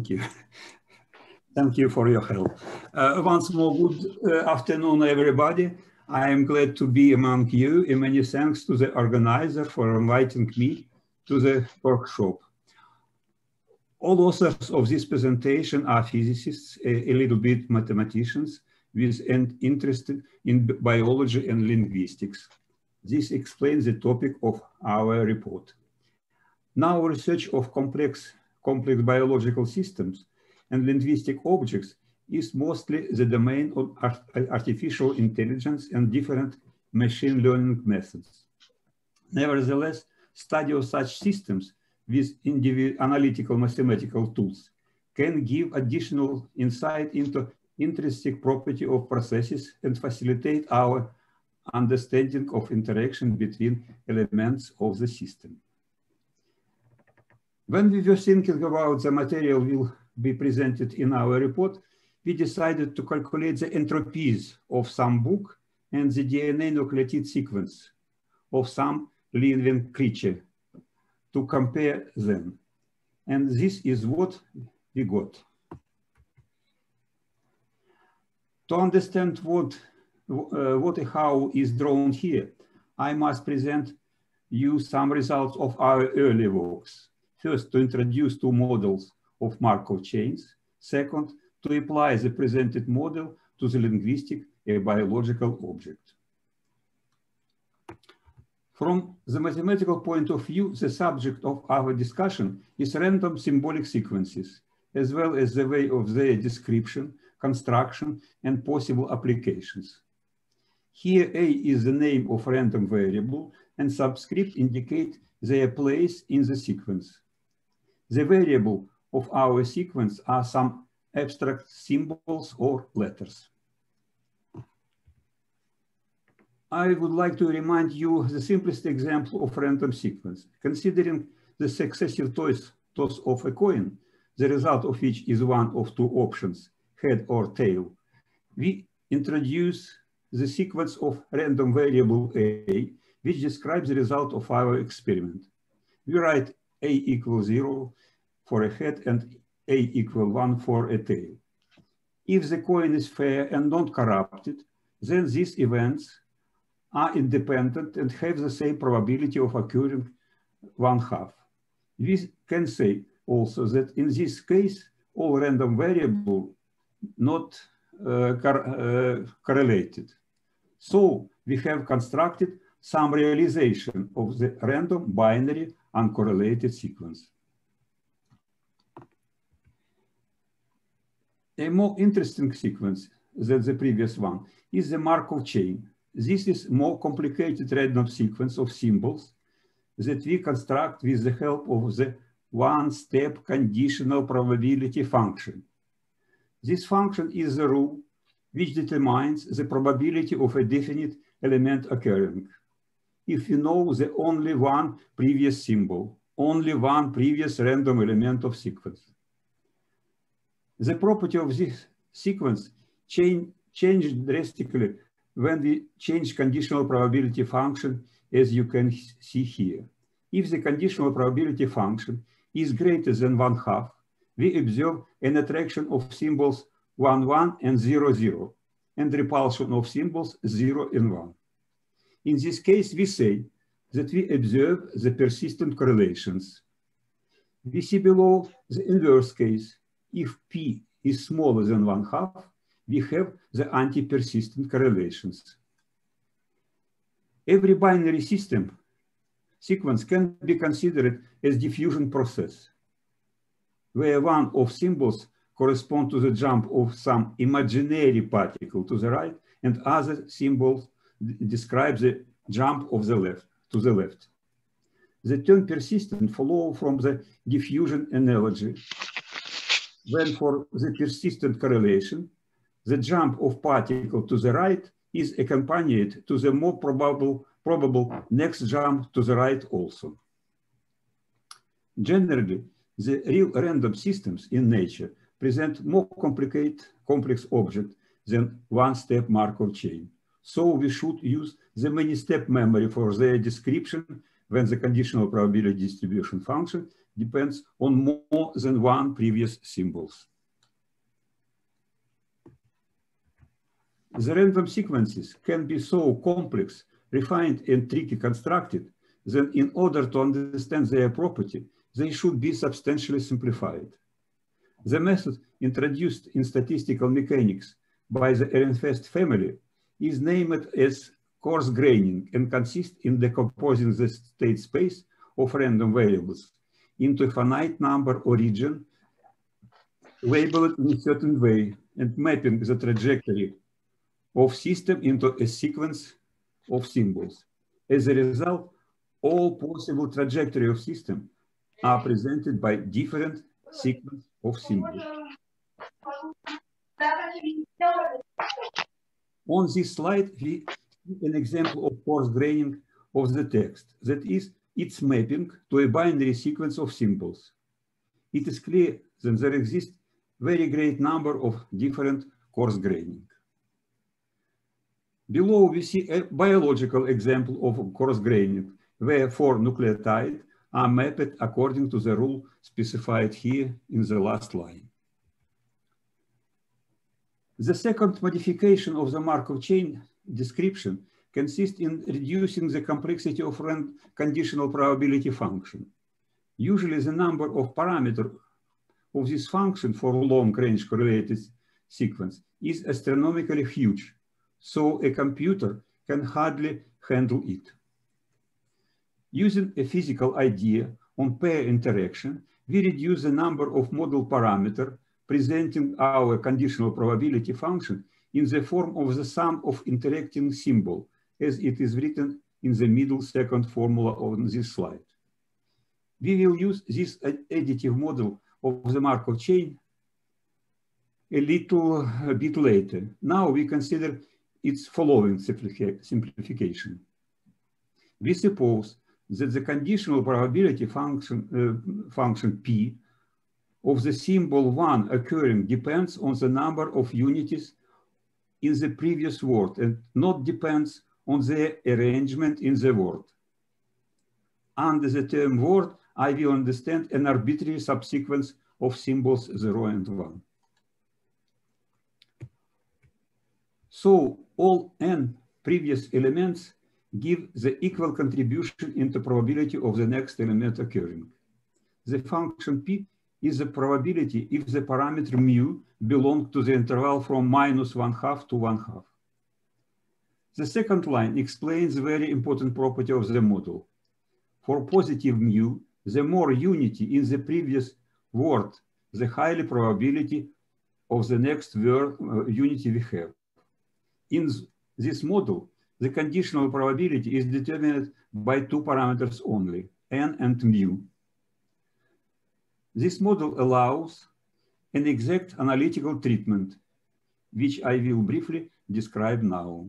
Thank you. Thank you for your help. Once more, good afternoon, everybody. I am glad to be among you, and many thanks to the organizer for inviting me to the workshop. All authors of this presentation are physicists, a little bit mathematicians, with an interest in biology and linguistics. This explains the topic of our report. Now, research of complex biological systems and linguistic objects is mostly the domain of artificial intelligence and different machine learning methods. Nevertheless, study of such systems with analytical mathematical tools can give additional insight into intrinsic property of processes and facilitate our understanding of interaction between elements of the system. When we were thinking about the material will be presented in our report, we decided to calculate the entropies of some book and the DNA nucleotide sequence of some living creature to compare them. And this is what we got. To understand what and how is drawn here, I must present you some results of our early works. First, to introduce two models of Markov chains. Second, to apply the presented model to the linguistic biological object. From the mathematical point of view, the subject of our discussion is random symbolic sequences, as well as the way of their description, construction, and possible applications. Here, A is the name of random variable, and subscript indicate their place in the sequence. The variable of our sequence are some abstract symbols or letters. I would like to remind you the simplest example of random sequence. Considering the successive toss of a coin, the result of which is one of two options, head or tail, we introduce the sequence of random variable A, which describes the result of our experiment. We write A equals 0 for a head and A equals 1 for a tail. If the coin is fair and not corrupted, then these events are independent and have the same probability of occurring 1/2. We can say also that in this case, all random variables not correlated. So we have constructed some realization of the random binary uncorrelated sequence. A more interesting sequence than the previous one is the Markov chain. This is a more complicated random sequence of symbols that we construct with the help of the one-step conditional probability function. This function is the rule which determines the probability of a definite element occurring. If you know the only one previous symbol, only one previous random element of sequence. The property of this sequence changed drastically when we change conditional probability function, as you can see here. If the conditional probability function is greater than 1/2, we observe an attraction of symbols 1, 1 and 0, 0, and repulsion of symbols 0 and 1. In this case, we say that we observe the persistent correlations. We see below the inverse case. If P is smaller than 1/2, we have the anti-persistent correlations. Every binary system sequence can be considered as diffusion process, where one of symbols correspond to the jump of some imaginary particle to the right, and other symbols describe the jump of the left to the left. The term persistent follows from the diffusion analogy, when for the persistent correlation, the jump of particle to the right is accompanied to the more probable next jump to the right also. Generally, the real random systems in nature present more complex objects than one-step Markov chain. So we should use the many-step memory for their description when the conditional probability distribution function depends on more than one previous symbols. The random sequences can be so complex, refined, and tricky constructed that in order to understand their property, they should be substantially simplified. The method introduced in statistical mechanics by the Ehrenfest family is named as coarse graining and consists in decomposing the state space of random variables into a finite number or region labeled in a certain way and mapping the trajectory of system into a sequence of symbols. As a result, all possible trajectory of system are presented by different sequence of symbols. On this slide, we see an example of coarse graining of the text, that is, its mapping to a binary sequence of symbols. It is clear that there exists very great number of different coarse graining. Below, we see a biological example of coarse graining, where 4 nucleotides are mapped according to the rule specified here in the last line. The second modification of the Markov chain description consists in reducing the complexity of conditional probability function. Usually the number of parameters of this function for long-range correlated sequence is astronomically huge, so a computer can hardly handle it. Using a physical idea on pair interaction, we reduce the number of model parameters presenting our conditional probability function in the form of the sum of interacting symbol, as it is written in the middle second formula on this slide. We will use this additive model of the Markov chain a little bit later. Now we consider its following simplification. We suppose that the conditional probability function P of the symbol 1 occurring depends on the number of unities in the previous word and not depends on the arrangement in the word. Under the term word, I will understand an arbitrary subsequence of symbols 0 and 1. So all n previous elements give the equal contribution in the probability of the next element occurring. The function P is the probability if the parameter mu belongs to the interval from -1/2 to 1/2. The second line explains the very important property of the model. For positive mu, the more unity in the previous word, the higher probability of the next word unity we have. In this model, the conditional probability is determined by 2 parameters only, n and mu. This model allows an exact analytical treatment, which I will briefly describe now.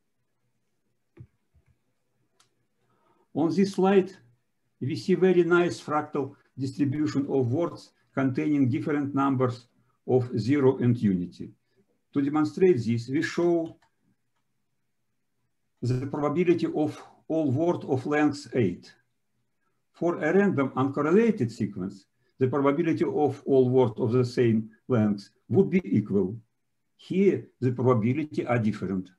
On this slide, we see very nice fractal distribution of words containing different numbers of 0 and unity. To demonstrate this, we show the probability of all words of length 8. For a random uncorrelated sequence, the probability of all words of the same length would be equal. Here, the probability are different.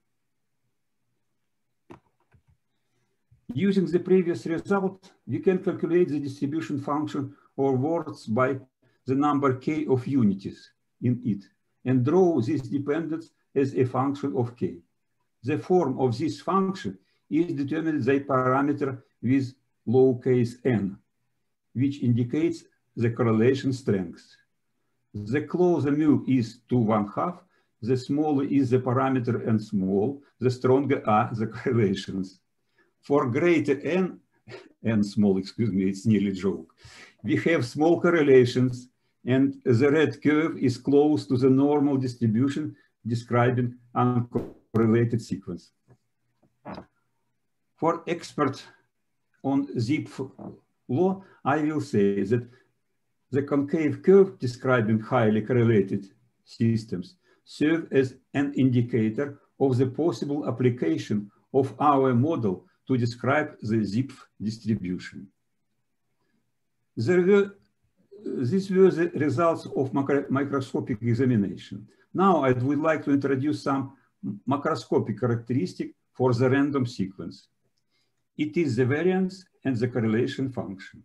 Using the previous result, we can calculate the distribution function of words by the number k of unities in it and draw this dependence as a function of k. The form of this function is determined by parameter with lowercase n, which indicates the correlation strength. The closer mu is to 1/2, the smaller is the parameter and small, the stronger are the correlations. For greater n small, excuse me, it's nearly a joke, we have small correlations and the red curve is close to the normal distribution describing uncorrelated sequence. For expert on Zipf law, I will say that the concave curve describing highly correlated systems serve as an indicator of the possible application of our model to describe the Zipf distribution. These were the results of microscopic examination. Now I would like to introduce some macroscopic characteristic for the random sequence. It is the variance and the correlation function.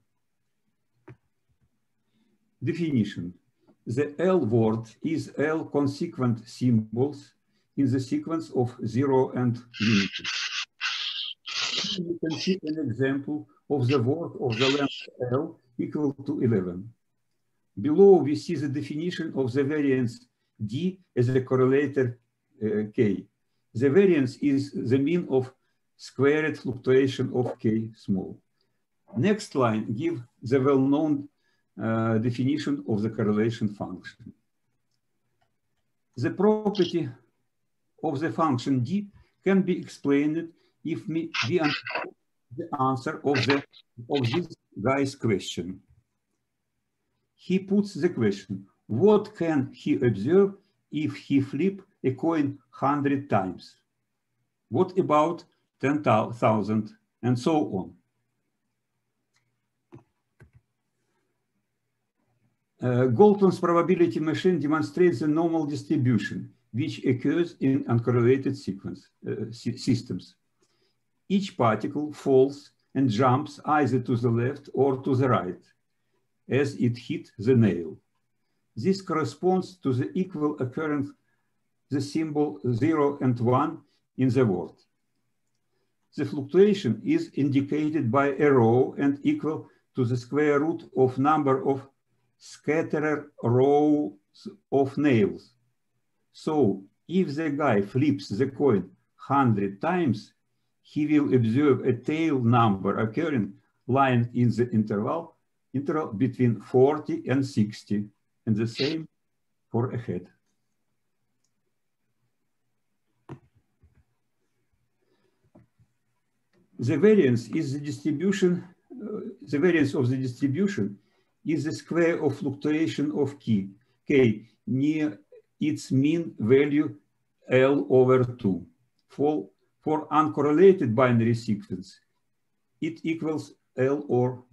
Definition. The L word is L consequent symbols in the sequence of 0 and unity. You can see an example of the word of the length L equal to 11. Below we see the definition of the variance D as a correlator K. The variance is the mean of squared fluctuation of K small. Next line gives the well-known definition of the correlation function. The property of the function D can be explained if we understand the answer of this guy's question. He puts the question, what can he observe if he flip a coin 100 times? What about 10,000 and so on? Galton's probability machine demonstrates the normal distribution which occurs in uncorrelated systems. Each particle falls and jumps either to the left or to the right as it hits the nail. This corresponds to the equal occurrence, the symbol 0 and 1 in the word. The fluctuation is indicated by a row and equal to the square root of number of scattered rows of nails. So if the guy flips the coin 100 times, he will observe a tail number occurring lying in the interval between 40 and 60, and the same for a head. The variance is the distribution, the variance of the distribution is the square of fluctuation of K near its mean value L over 2. For uncorrelated binary sequence, it equals L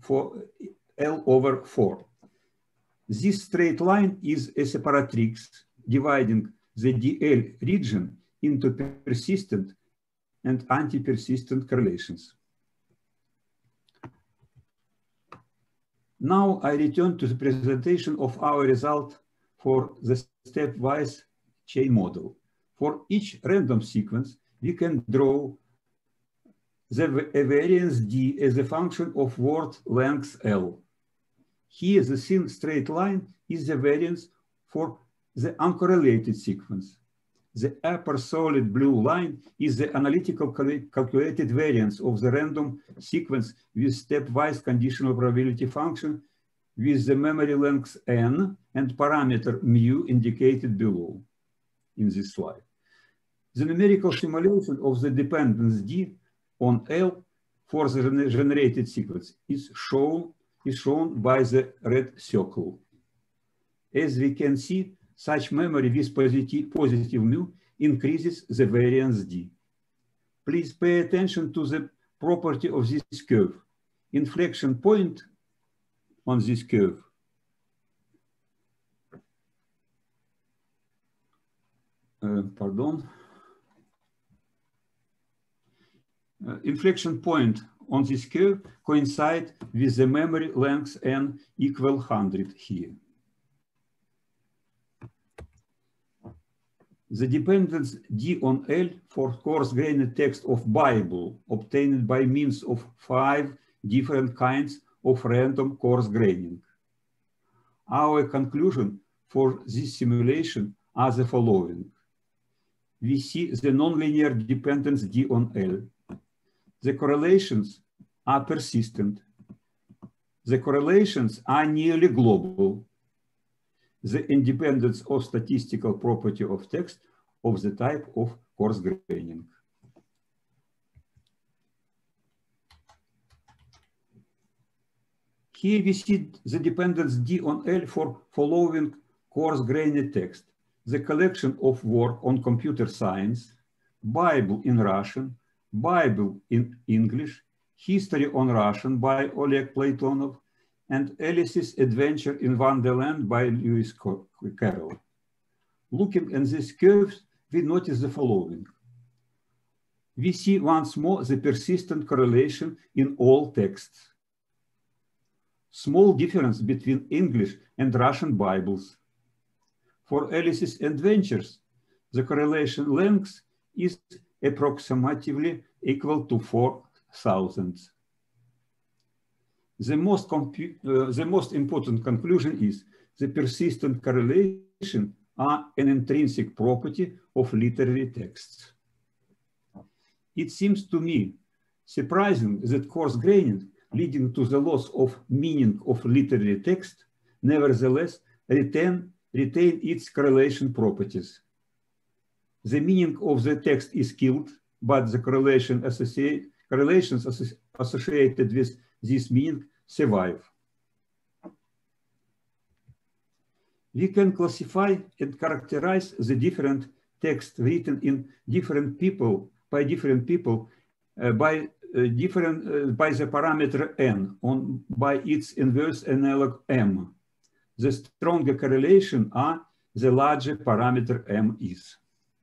over 4. This straight line is a separatrix dividing the DL region into persistent and anti-persistent correlations. Now I return to the presentation of our result for the stepwise chain model. For each random sequence, we can draw a variance D as a function of word length L. Here, the thin straight line is the variance for the uncorrelated sequence. The upper solid blue line is the analytical calculated variance of the random sequence with stepwise conditional probability function with the memory length n and parameter mu indicated below in this slide. The numerical simulation of the dependence D on L for the generated sequence is shown by the red circle. As we can see, such memory with positive mu increases the variance D. Please pay attention to the property of this curve. Inflection point on this curve inflection point on this curve coincide with the memory length n equal 100 here. The dependence D on L for coarse-grained text of Bible obtained by means of 5 different kinds of random coarse graining. Our conclusion for this simulation are the following. We see the nonlinear dependence D on L. The correlations are persistent. The correlations are nearly global. The independence of statistical property of text of the type of coarse graining. Here we see the dependence D on L for following coarse-grained text. The collection of work on computer science, Bible in Russian, Bible in English, History on Russian by Oleg Platonov, and Alice's Adventure in Wonderland by Lewis Carroll. Looking at these curves, we notice the following. We see once more the persistent correlation in all texts. Small difference between English and Russian Bibles. For Alice's Adventures, the correlation length is approximately equal to 4,000. The most important conclusion is the persistent correlation are an intrinsic property of literary texts. It seems to me surprising that coarse graining leading to the loss of meaning of literary text nevertheless retain its correlation properties. The meaning of the text is killed, but the correlations associated with this meaning survive. We can classify and characterize the different texts written in by different people by the parameter n, by its inverse analog m. The stronger correlation are, the larger parameter m is.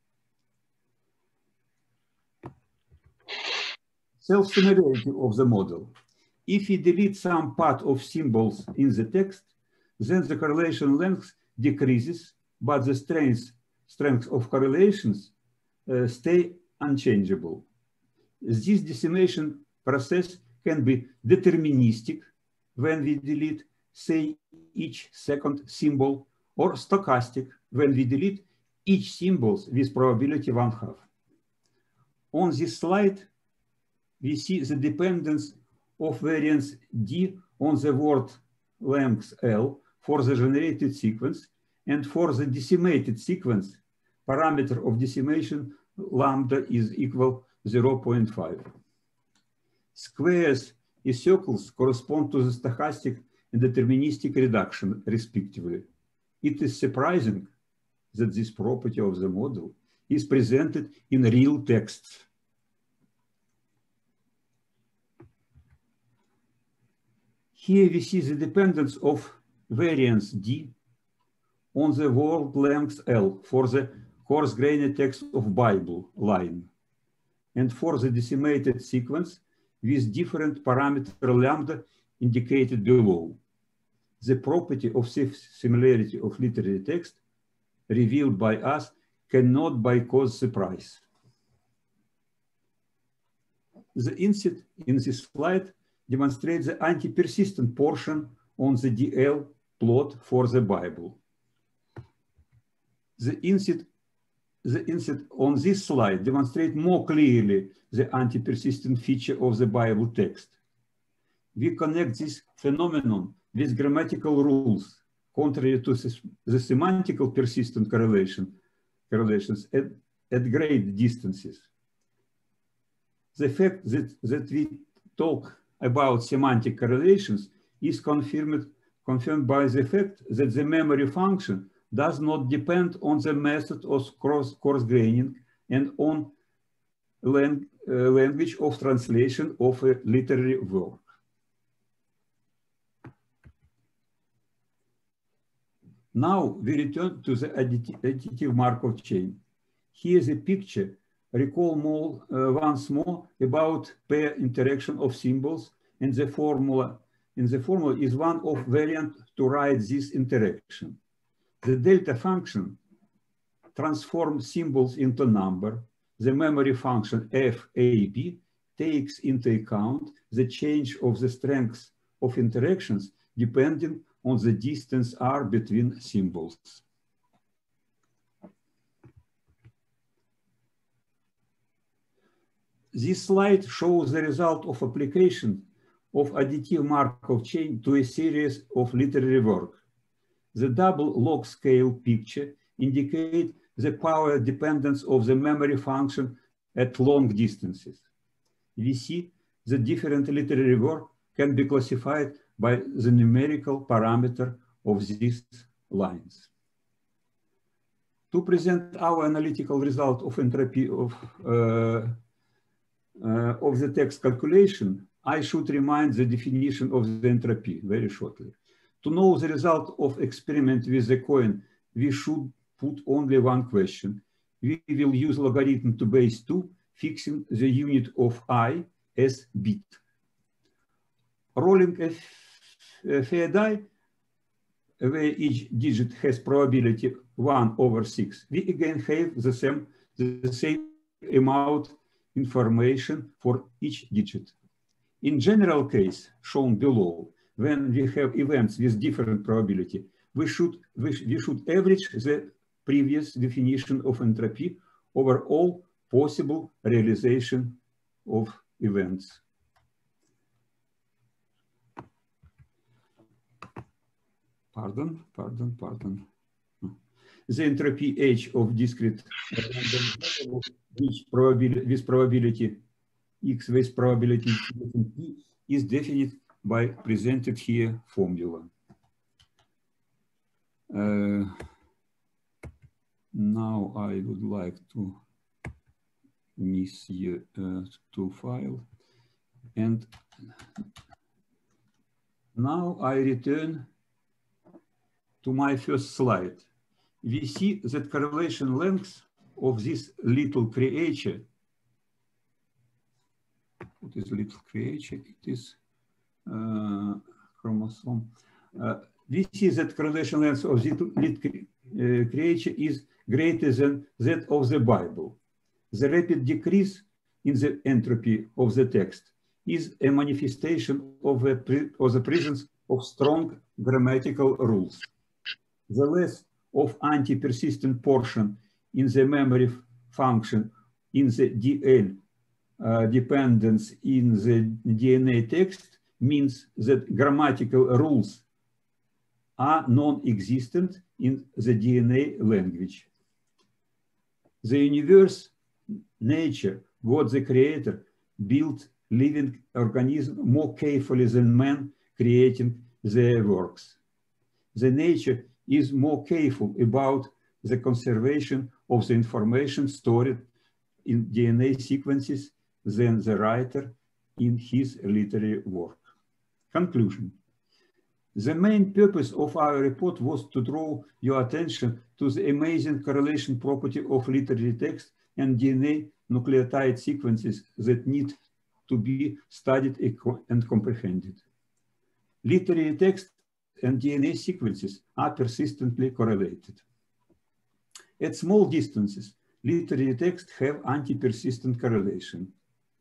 Self-similarity of the model. If we delete some part of symbols in the text, then the correlation length decreases, but the strength of correlations stay unchangeable. This decimation process can be deterministic when we delete, say, each second symbol, or stochastic when we delete each symbol with probability 1/2. On this slide, we see the dependence of variance D on the word length L for the generated sequence, and for the decimated sequence, parameter of decimation lambda is equal 0.5. Squares and circles correspond to the stochastic and deterministic reduction, respectively. It is surprising that this property of the model is presented in real texts. Here we see the dependence of variance D on the word length L for the coarse-grained text of Bible line, and for the decimated sequence with different parameter lambda indicated below. The property of similarity of literary text revealed by us cannot by cause surprise. The inset in this slide demonstrates the anti-persistent portion on the DL plot for the Bible. The inset on this slide demonstrates more clearly the anti-persistent feature of the Bible text. We connect this phenomenon with grammatical rules, contrary to the semantical persistent correlations at great distances. The fact that we talk about semantic correlations is confirmed by the fact that the memory function does not depend on the method of coarse graining and on language of translation of a literary work. Now we return to the additive Markov chain. Here is a picture. Recall once more about pair interaction of symbols, and the formula. And the formula is one of variant to write this interaction. The delta function transforms symbols into number. The memory function FAB takes into account the change of the strength of interactions depending on the distance r between symbols. This slide shows the result of application of additive Markov chain to a series of literary work. The double log scale picture indicates the power dependence of the memory function at long distances. We see the different literary work can be classified by the numerical parameter of these lines. To present our analytical result of entropy of of the text calculation, I should remind the definition of the entropy very shortly. To know the result of experiment with the coin, we should put only one question. We will use logarithm to base 2, fixing the unit of I as bit. Rolling a fair die, where each digit has probability 1/6, we again have the same amount information for each digit. In general case, shown below, when we have events with different probability, we should average the previous definition of entropy over all possible realization of events. Pardon. The entropy H of discrete which with probability X with probability P is defined by presented here formula. Now I would like to miss here to file, and now I return to my first slide. We see that correlation length of this little creature. What is little creature? It is chromosome. We see that correlation length of this little creature is greater than that of the Bible. The rapid decrease in the entropy of the text is a manifestation of the presence of strong grammatical rules. The less of anti-persistent portion in the memory function in the DL dependence in the DNA text means that grammatical rules are non-existent in the DNA language. The universe, nature, God the creator, built living organism more carefully than man creating their works. The nature is more careful about the conservation of the information stored in DNA sequences than the writer in his literary work. Conclusion. The main purpose of our report was to draw your attention to the amazing correlation property of literary text and DNA nucleotide sequences that need to be studied and comprehended. Literary text and DNA sequences are persistently correlated. At small distances, literary texts have anti-persistent correlations.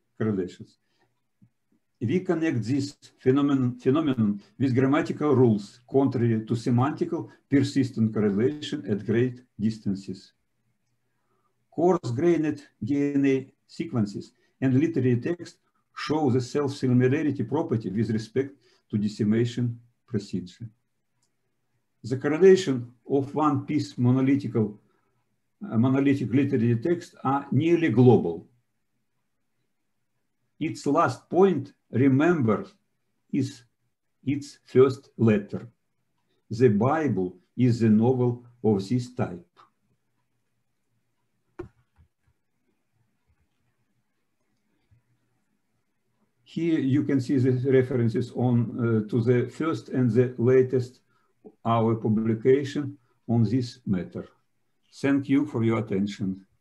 We connect this phenomenon with grammatical rules, contrary to semantical persistent correlation at great distances. Coarse-grained DNA sequences and literary text show the self-similarity property with respect to decimation procedure. The correlation of one-piece monolithic literary text are nearly global. Its last point, remember, is its first letter. The Bible is a novel of this type. Here you can see the references on to the first and the latest our publication on this matter. Thank you for your attention.